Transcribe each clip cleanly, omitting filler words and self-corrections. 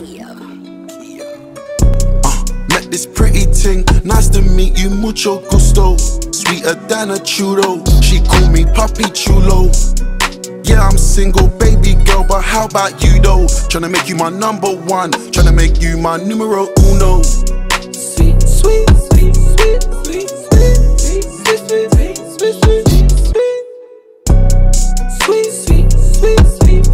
Met this pretty ting, nice to meet you, mucho gusto. Sweeter than a churro, she call me Papi Chulo. Yeah, I'm single, baby girl, but how about you though? Tryna make you my number one, tryna make you my numero uno. Sweet, sweet, sweet, sweet, sweet, sweet, sweet, sweet, sweet, sweet, sweet, sweet, sweet, sweet,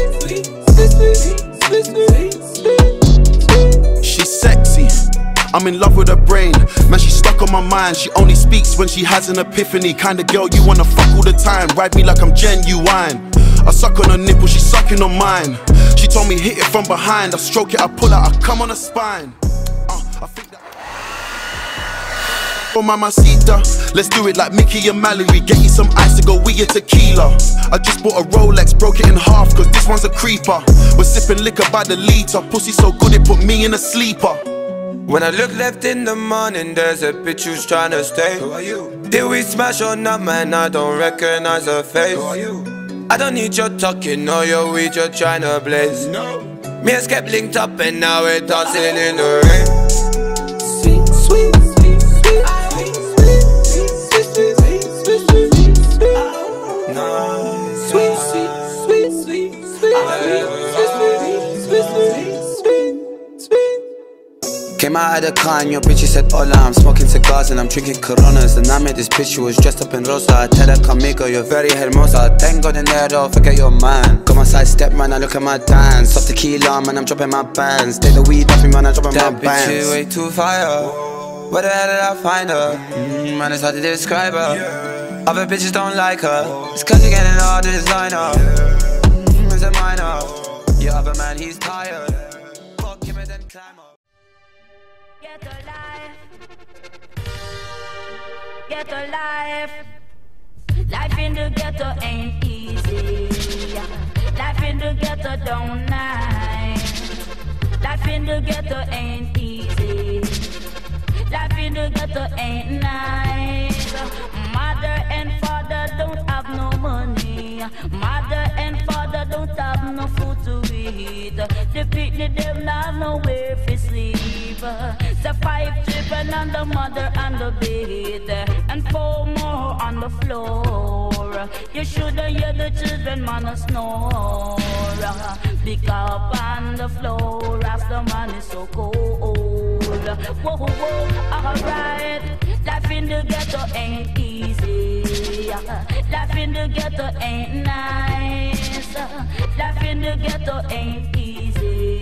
sweet, sweet, sweet. She's sexy, I'm in love with her brain. Man, she's stuck on my mind. She only speaks when she has an epiphany. Kinda girl you wanna fuck all the time. Ride me like I'm genuine. I suck on her nipple, she's sucking on mine. She told me hit it from behind. I stroke it, I pull it, I come on her spine. I think that oh mamacita, let's do it like Mickey and Mallory. Get you some ice to go with your tequila. I just bought a Rolex, broke it in half cause this one's a creeper. We're sipping liquor by the litre. Pussy so good it put me in a sleeper. When I look left in the morning, there's a bitch who's tryna stay. Who are you? Did we smash or not, man? I don't recognize her face. Who are you? I don't need your talking or your weed, you're tryna blaze. No. Me and Skep linked up and now we're dancing in the rain. Sweet, sweet, sweet, sweet, sweet, sweet, sweet, sweet, sweet, sweet, sweet, nice. Sweet, sweet, sweet, sweet, sweet, sweet, sweet, sweet, sweet. Came out of the car and your bitch said hola. I'm smoking cigars and I'm drinking Coronas. And I met this bitch who was dressed up in rosa. I tell her conmigo, you're very hermosa. Tengo dinero, forget your man. Come on side step man, I look at my dance. Soft tequila man, I'm dropping my bands. Take the weed off me man, I'm dropping my bands. That bitch is way too fire. Where the hell did I find her? Man, it's hard to describe her. Other bitches don't like her. It's cause you're getting all the designer. It's a minor. Your other man, he's tired. Fuck him and then climb up. Get a life. Get a life. Life in the ghetto ain't easy. Life in the ghetto don't nice. Life in the ghetto ain't easy. Life in the ghetto ain't nice. Mother and father don't have no money. Mother and father don't have no food to eat. The picnic them have nowhere to sleep. The 5 children and the mother on the bed, and 4 more on the floor. You shouldn't hear the children man snore. Pick up on the floor as the man is so cold. Whoa, whoa, alright. Life in the ghetto ain't easy. Life in the ghetto ain't nice. Life in the ghetto ain't easy.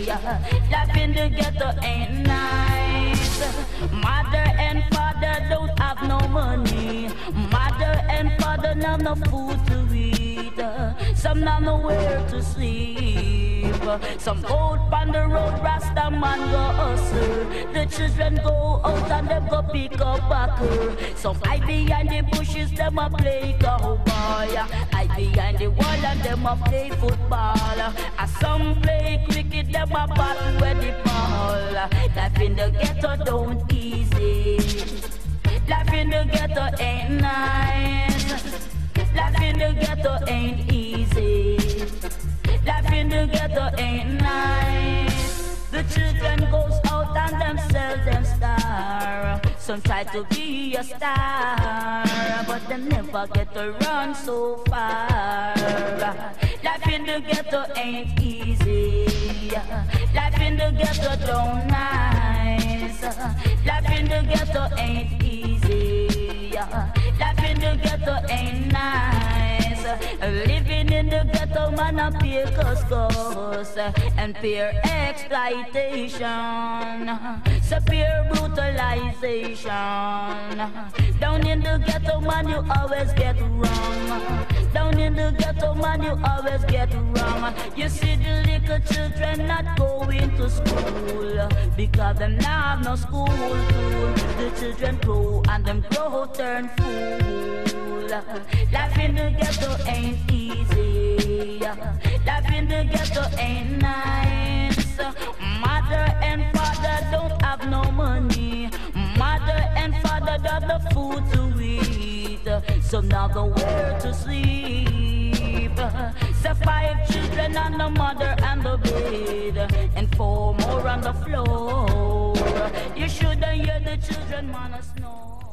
Life in the ghetto ain't nice. Mother and father don't have no money. Mother and father have no food to eat. Some have nowhere to sleep. Some go on the road, Rasta man go hustle. The children go out and them go pick up backer. Some hide behind the bushes, them a play cowboy. Hide behind the wall and them a play football. And some play cricket, them a battle with the ball. Life in the ghetto don't easy. Life in the ghetto ain't nice. Life in the ghetto ain't easy. Life in the ghetto ain't nice. The children goes out and them sell them star. Some try to be a star, but they never get to run so far. Life in the ghetto ain't easy. Life in the ghetto don't nice. Life in the ghetto ain't easy. Life in the ghetto ain't nice. Living in the ghetto man a peer cuscus and peer exploitation. So peer brutalization. Down in the ghetto man you always get wrong. Down in the ghetto man you always get wrong. You see the little children not going to school because them not have no school tool. The children grow and them grow turn fool. Life in the ghetto ain't easy. Life in the ghetto ain't nice. Mother and father don't have no money. Mother and father don't have the food to eat. So now nowhere to sleep. So 5 children 10 on the mother and the bed, and 4 more on the floor. You shouldn't hear the children wanna snore.